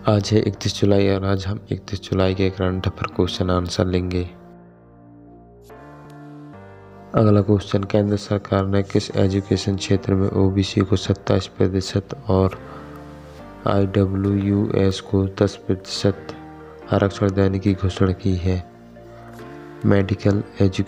आज है 31 जुलाई और आज हम 31 जुलाई के करंट अफेयर क्वेश्चन आंसर लेंगे। अगला क्वेश्चन, केंद्र सरकार ने किस एजुकेशन क्षेत्र में ओबीसी को 27% और IWS को 10% आरक्षण देने की घोषणा की है? मेडिकल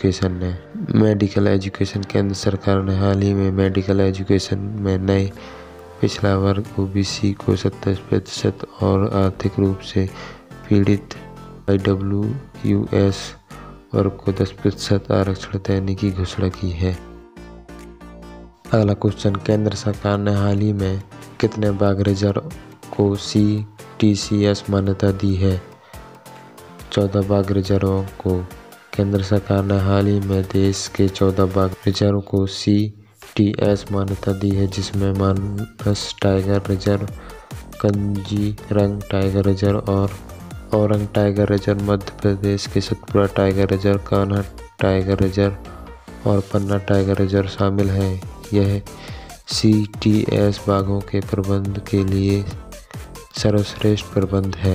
एजुकेशन केंद्र सरकार ने हाल ही में मेडिकल एजुकेशन में नए पिछड़ा वर्ग ओबीसी को 27% और आर्थिक रूप से पीड़ित IWS वर्ग को 10% आरक्षण देने की घोषणा की है। अगला क्वेश्चन, केंद्र सरकार ने हाल ही में कितने बाघ रिजर्व को CTCS मान्यता दी है? 14 बाघ रिजर्वों को केंद्र सरकार ने हाल ही में देश के 14 बाघ रिजर्व को CTS मान्यता दी है, जिसमें Manas tiger reserve, Kaziranga tiger reserve और औरंग टाइगर रिजर्व, मध्य प्रदेश के Satpura tiger reserve, Kanha tiger reserve और पन्ना टाइगर रिजर्व शामिल है। यह CTS बाघों के प्रबंधन के लिए सर्वश्रेष्ठ प्रबंध है।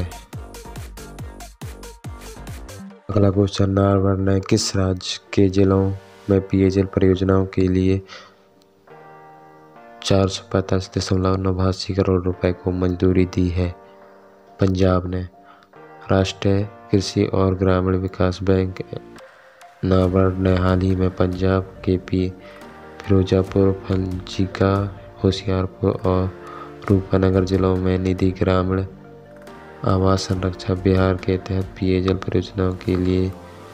अगला क्वेश्चन, नाबार्ड ने किस राज्य के जिलों में पेयजल परियोजनाओं के लिए 445.89 करोड़ रुपए को मंजूरी दी है? पंजाब ने। राष्ट्रीय कृषि और ग्रामीण विकास बैंक नाबार्ड ने हाल ही में पंजाब के फिरोजपुर, फंजिका, होशियारपुर और रूपनगर जिलों में निधि ग्रामीण आवास संरक्षण बिहार के तहत पेयजल परियोजनाओं के लिए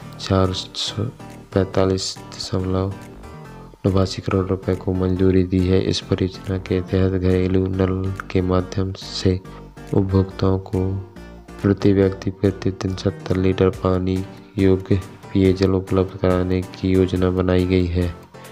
445.89 करोड़ रुपए को मंजूरी दी है। इस परियोजना के तहत घरेलू नल के माध्यम से उपभोक्ताओं को प्रति व्यक्ति प्रतिदिन 70 लीटर पानी योग्य पेयजल उपलब्ध कराने की योजना बनाई गई है।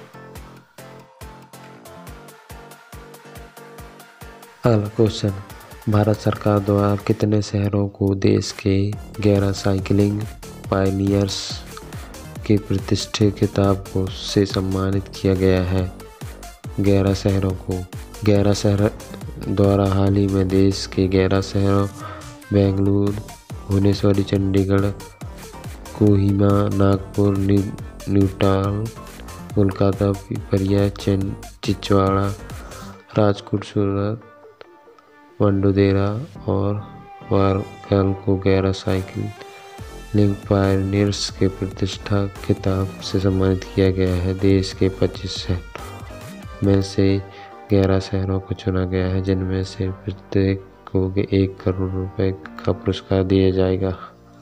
अगला क्वेश्चन, भारत सरकार द्वारा कितने शहरों को देश के 11 साइकिलिंग पायनियर्स के प्रतिष्ठित खिताब से सम्मानित किया गया है? 11 शहरों को। 11 शहर द्वारा हाल ही में देश के 11 शहरों बेंगलुरु, भुवनेश्वर, चंडीगढ़, कोहिमा, नागपुर, न्यूटाल, कोलकाता, पिपरिया, चिचवाड़ा, राजकोट, सूरत, वडोदरा और वारंगल को 11 साइकिलिंग पायनियर्स के प्रतिष्ठा खिताब से सम्मानित किया गया है। देश के 25 शहरों में से 11 शहरों को चुना गया है, जिनमें से प्रत्येक को 1 करोड़ रुपए का पुरस्कार दिया जाएगा।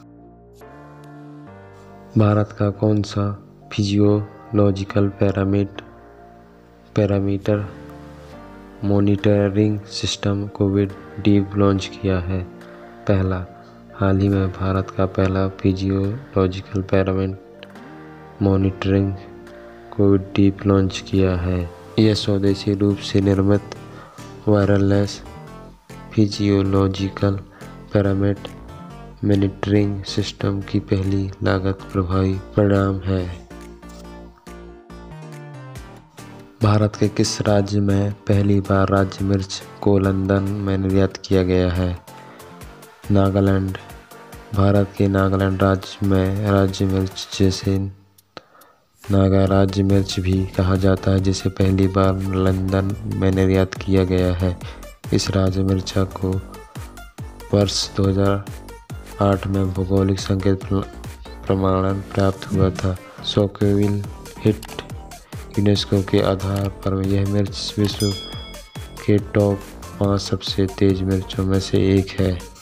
भारत का कौन सा physiological parameter monitoring system Covid beep launch किया है? पहला, हाल ही में भारत का पहला physiological parameter monitoring Covid beep launch किया है। यह स्वदेशी रूप से निर्मित wireless physiological parameter monitoring system की पहली लागत प्रभावी परिणाम है। भारत के किस राज्य में पहली बार राज्य मिर्च को लंदन में निर्यात किया गया है? नागालैंड। भारत के नागालैंड राज्य में राज्य मिर्च, जिसे नागा राज्य मिर्च भी कहा जाता है, जिसे पहली बार लंदन में निर्यात किया गया है। इस राज्य मिर्चा को वर्ष 2008 में भौगोलिक संकेत प्रमाणन प्राप्त हुआ था। स्कोविल हिट यूनेस्को के आधार पर यह मिर्च विश्व के टॉप 5 सबसे तेज मिर्चों में से एक है।